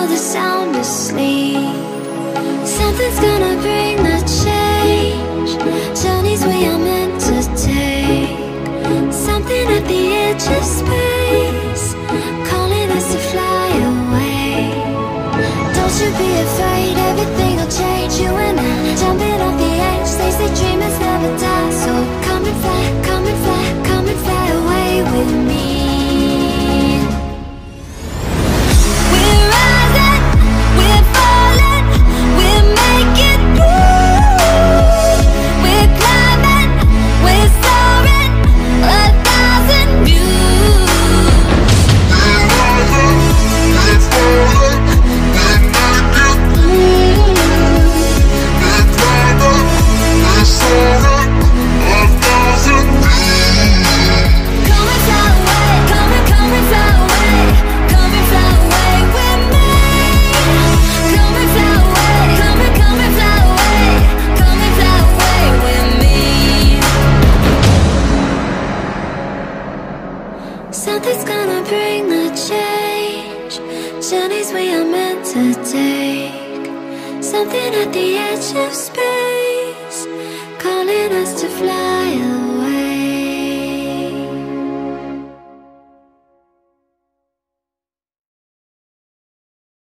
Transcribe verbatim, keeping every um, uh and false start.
know the sound asleep. Something's gonna bring the change. Journeys we are meant to take. Something at the edge of space, calling us to fly away. Don't you be afraid, everything will change. You and I, jumping off the edge. They say dreamers never die. So come and fly, come and fly, come and fly away with me. Something's gonna bring the change. Journeys we are meant to take. Something at the edge of space, calling us to fly.